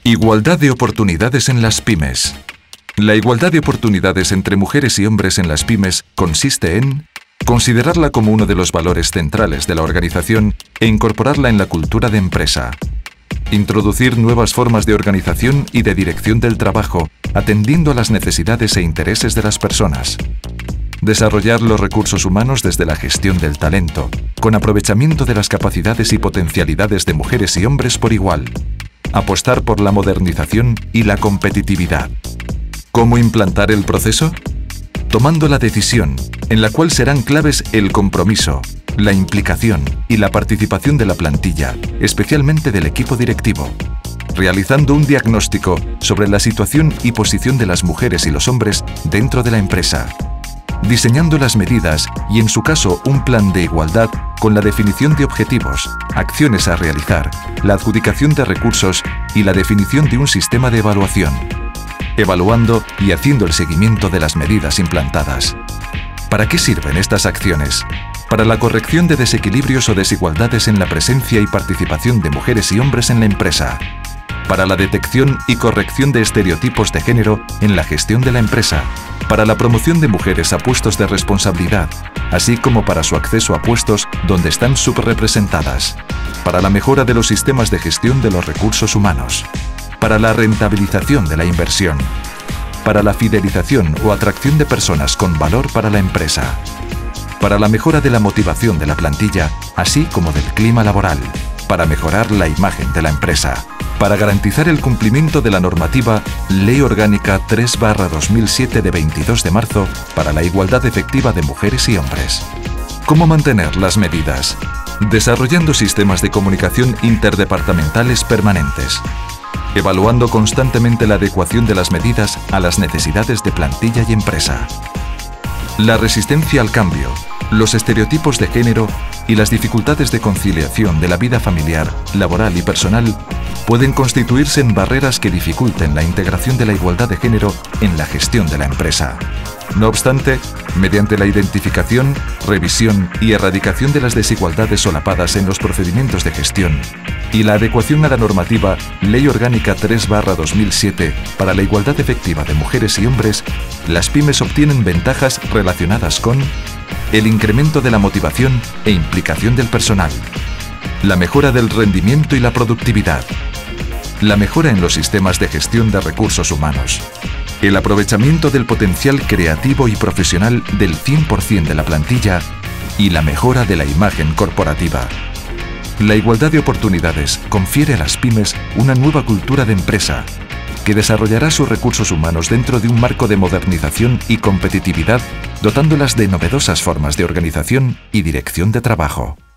Igualdad de oportunidades en las pymes. La igualdad de oportunidades entre mujeres y hombres en las pymes consiste en considerarla como uno de los valores centrales de la organización e incorporarla en la cultura de empresa. Introducir nuevas formas de organización y de dirección del trabajo, atendiendo a las necesidades e intereses de las personas. Desarrollar los recursos humanos desde la gestión del talento, con aprovechamiento de las capacidades y potencialidades de mujeres y hombres por igual. Apostar por la modernización y la competitividad. ¿Cómo implantar el proceso? Tomando la decisión, en la cual serán claves el compromiso, la implicación y la participación de la plantilla, especialmente del equipo directivo. Realizando un diagnóstico sobre la situación y posición de las mujeres y los hombres dentro de la empresa. Diseñando las medidas y, en su caso, un plan de igualdad con la definición de objetivos, acciones a realizar, la adjudicación de recursos y la definición de un sistema de evaluación. Evaluando y haciendo el seguimiento de las medidas implantadas. ¿Para qué sirven estas acciones? Para la corrección de desequilibrios o desigualdades en la presencia y participación de mujeres y hombres en la empresa. Para la detección y corrección de estereotipos de género en la gestión de la empresa. Para la promoción de mujeres a puestos de responsabilidad, así como para su acceso a puestos donde están subrepresentadas. Para la mejora de los sistemas de gestión de los recursos humanos. Para la rentabilización de la inversión. Para la fidelización o atracción de personas con valor para la empresa. Para la mejora de la motivación de la plantilla, así como del clima laboral. Para mejorar la imagen de la empresa. Para garantizar el cumplimiento de la normativa Ley Orgánica 3/2007 de 22 de marzo para la igualdad efectiva de mujeres y hombres. ¿Cómo mantener las medidas? Desarrollando sistemas de comunicación interdepartamentales permanentes. Evaluando constantemente la adecuación de las medidas a las necesidades de plantilla y empresa. La resistencia al cambio, los estereotipos de género y las dificultades de conciliación de la vida familiar, laboral y personal pueden constituirse en barreras que dificulten la integración de la igualdad de género en la gestión de la empresa. No obstante, mediante la identificación, revisión y erradicación de las desigualdades solapadas en los procedimientos de gestión y la adecuación a la normativa Ley Orgánica 3/2007 para la igualdad efectiva de mujeres y hombres, las pymes obtienen ventajas relacionadas con el incremento de la motivación e implicación del personal, la mejora del rendimiento y la productividad, la mejora en los sistemas de gestión de recursos humanos, el aprovechamiento del potencial creativo y profesional del 100% de la plantilla y la mejora de la imagen corporativa. La igualdad de oportunidades confiere a las pymes una nueva cultura de empresa que desarrollará sus recursos humanos dentro de un marco de modernización y competitividad, dotándolas de novedosas formas de organización y dirección de trabajo.